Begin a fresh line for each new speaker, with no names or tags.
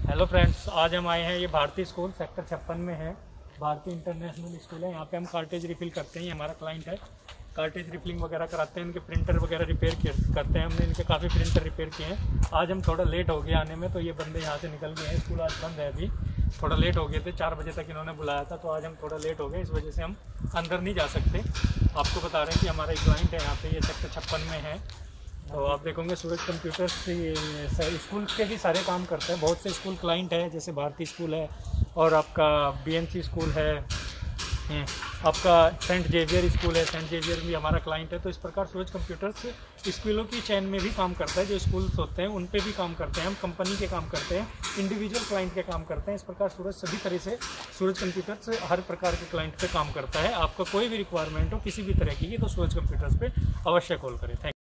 Hello friends, आज हम आए हैं ये भारतीय स्कूल सेक्टर 56 में है। भारतीय इंटरनेशनल स्कूल है। यहाँ पे हम कार्टेज रिफिल करते हैं। ये हमारा क्लाइंट है। कार्टेज रिफिलिंग वगैरह कराते हैं। इनके प्रिंटर वगैरह रिपेयर करते हैं। हमने इनके काफ़ी प्रिंटर रिपेयर किए हैं। आज हम थोड़ा लेट हो गए आने में, तो ये बंदे यहाँ से निकल गए हैं। स्कूल आज बंद है, अभी थोड़ा लेट हो गए थे। 4 बजे तक इन्होंने बुलाया था, तो आज हम थोड़ा लेट हो गए। इस वजह से हम अंदर नहीं जा सकते। आपको बता रहे हैं कि हमारा एक क्लाइंट है यहाँ पे, ये सेक्टर 56 में है। तो आप देखोगे सूरज कंप्यूटर्स से स्कूल के भी सारे काम करते हैं। बहुत से स्कूल क्लाइंट है, जैसे भारती स्कूल है और आपका बीएनसी स्कूल है, आपका सेंट जेवियर स्कूल है। सेंट जेवियर भी हमारा क्लाइंट है। तो इस प्रकार सूरज कंप्यूटर्स स्कूलों की चैन में भी काम करता है। जो स्कूल्स होते हैं उन पे भी काम करते हैं। हम कंपनी के काम करते हैं, इंडिविजुअल क्लाइंट के काम करते हैं। इस प्रकार सूरज सभी तरह से सूरज कंप्यूटर्स हर प्रकार के क्लाइंट पे काम करता है। आपका कोई भी रिक्वायरमेंट हो किसी भी तरह की, तो सूरज कंप्यूटर्स पे अवश्य कॉल करें। Thank you.